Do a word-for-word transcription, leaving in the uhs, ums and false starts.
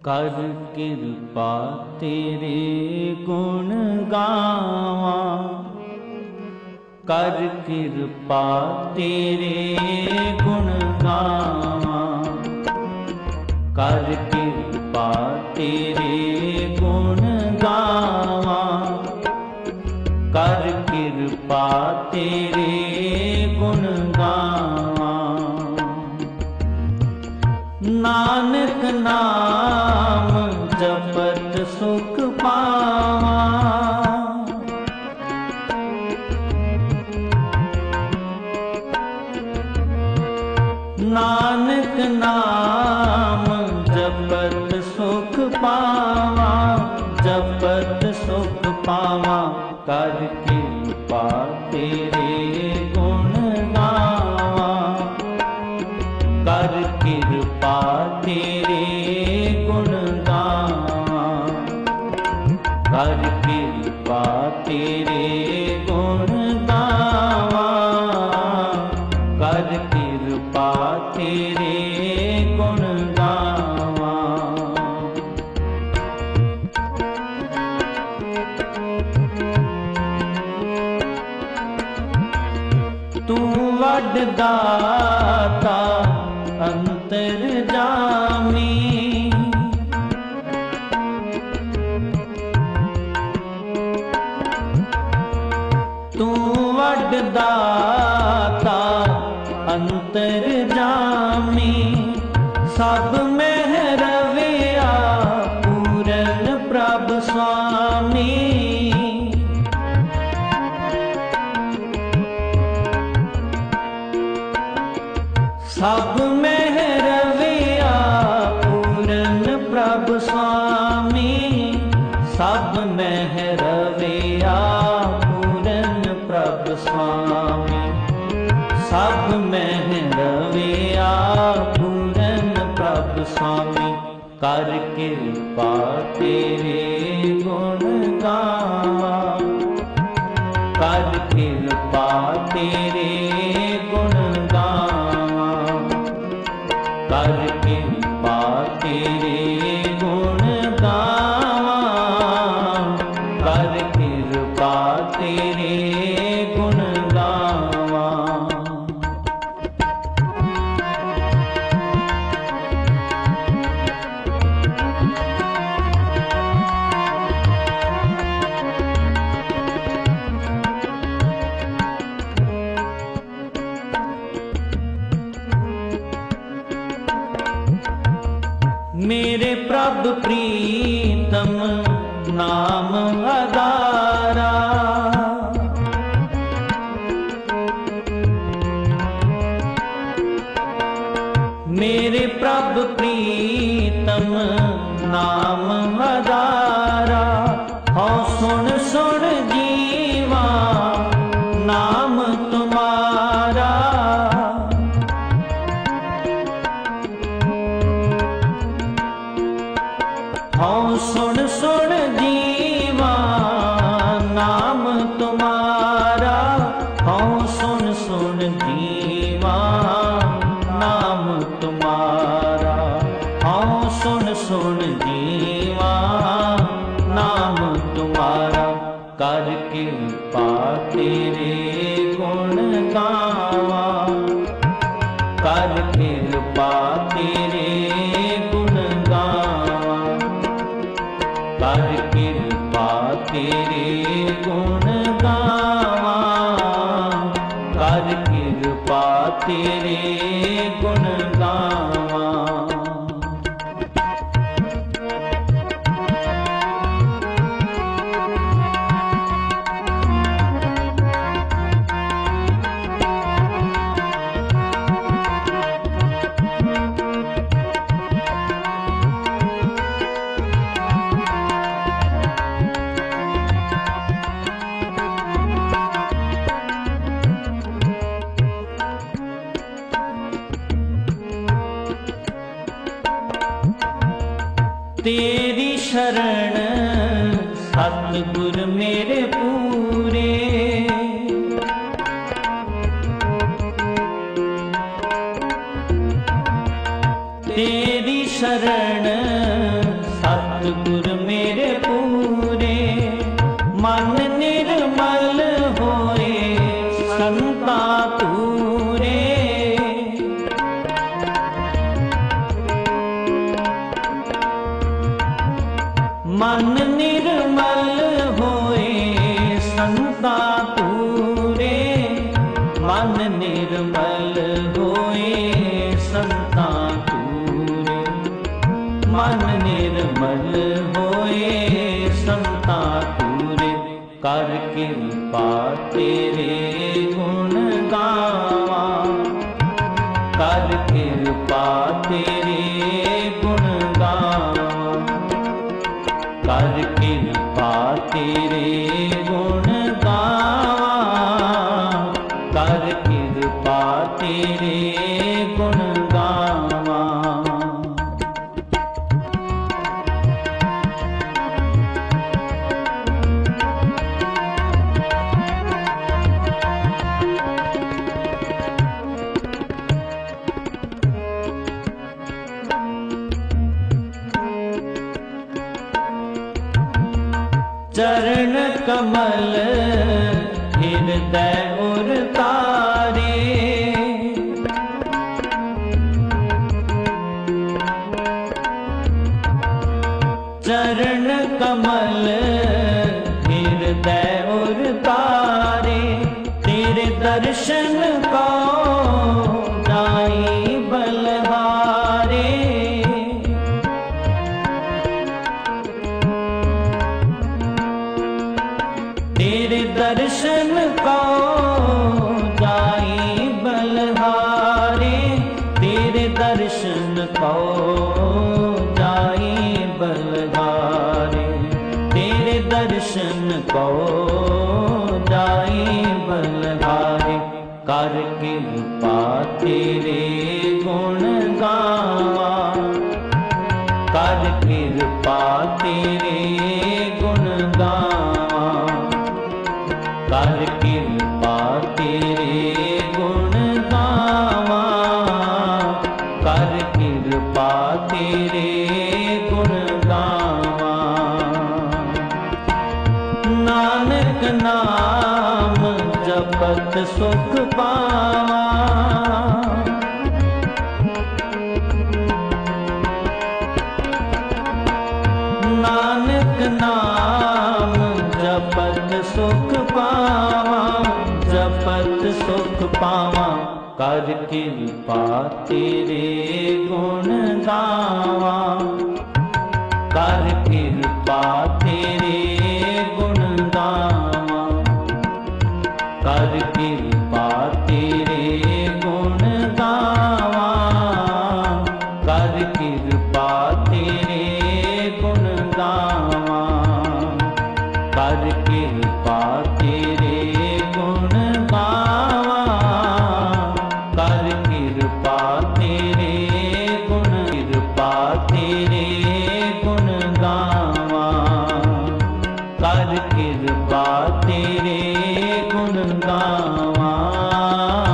कर कृपा तेरे गुण गावा, कर कृपा तेरे गुण गावा, कर कृपा तेरे गुण गावा, कर कृपा तेरे गुण गावा। नानक नाम जपत सुख पावा, नानक नाम जपत सुख पावा, जपत सुख पावा। कर कृपा तेरे गुण गावा, कर कृपा तेरे गुण गावा, कर कृपा तेरे गुण गावा, कर कृपा तेरे गुण गावा। तू वड दाता अंतरजामी, तू वड दाता अंतरजामी। सब में रविया पूरन प्रभ स्वामी, सब में रविया पूरन प्रभ स्वामी, सब में रविया पूरन प्रभ स्वामी, सब में रविया पूरन प्रभ स्वामी। कर कृपा तेरे गुण गावा, कर कृपा तेरे गुण गावा, कर कृपा तेरे गुण गावा, कर कृपा तेरे गुण गावा। मेरे प्रभु प्रीतम नाम आधारा, मेरे प्रभु प्रीतम नाम आधारा। हौ सुन सुन जीवा नाम तुम्हारा, हौ सुन सुन जीवा नाम तुम्हारा, हौ सुन सुन जीवा नाम तुम्हारा, हौ सुन सुन जीवा नाम तुम्हारा। कर कृपा तेरे गुण गावा, कर कृपा तेरे गुण गावा, कर कृपा तेरे गुण गावा, कर कृपा तेरे गुण गावा। तेरी शरण सतगुर मेरे पूरे, तेरी शरण सतगुर मेरे पूरे। मन निर्मल होए संता तूरे। मन निर्मल होए संता तूरे। मन निर्मल होए संता तूरे। मन निर्मल होए संता तूरे। कर कृपा तेरे गुण गावा। कर कृपा तेरे गुण गावा। कर कृपा तेरे गुण गावा। कर कृपा तेरे गुण गावा। चरण कमल हृदय उर तारे। चरण कमल हृदय उर तारे। तेरे दर्शन को जाई बलहारे। तेरे दर्शन को जाई बलहारे। तेरे दर्शन को जाई बलहारे। तेरे दर्शन को जाई बलहारे। कर कृपा तेरे गुण गावा। कर कृपा तेरे गुण गावा। कर कृपा तेरे गुण गावा। कर कृपा तेरे गुण गावा। नानक नाम जपत सुख पावा। नानक नाम जपत सुख पावा। जपत सुख पावा। कर कृपा तेरे गुण गावा। कर कृपा तेरे गुण गावा। कर कृपा तेरे गुण गावा। कर कृपा तेरे गुण गावा। कर कृपा तेरे गुण गावा। कर कृपा तेरे गुण कृपा तेरे गुण गावा। कर कृपा तेरे गुण गावा।